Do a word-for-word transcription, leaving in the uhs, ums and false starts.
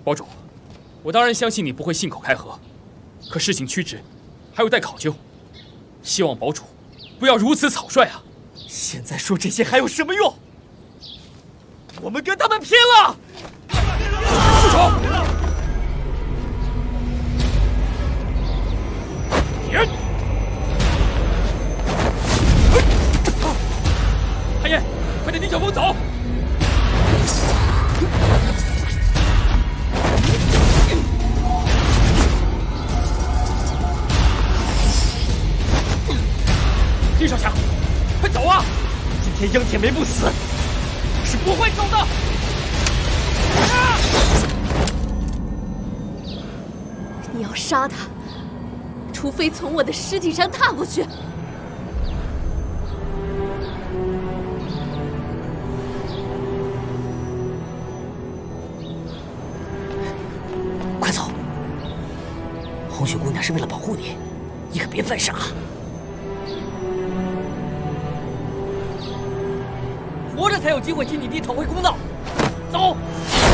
堡主，我当然相信你不会信口开河，可事情曲直，还有待考究。希望堡主不要如此草率啊！ 现在说这些还有什么用？我们跟他们拼了！ 住手！你。 韩燕，快点逆小风走！厉少侠，快走啊！ 今天杨铁梅不死，我是不会走的。啊！ 你要杀他，除非从我的尸体上踏过去。 红雪姑娘是为了保护你，你可别犯傻。 活着才有机会替你弟讨回公道。走。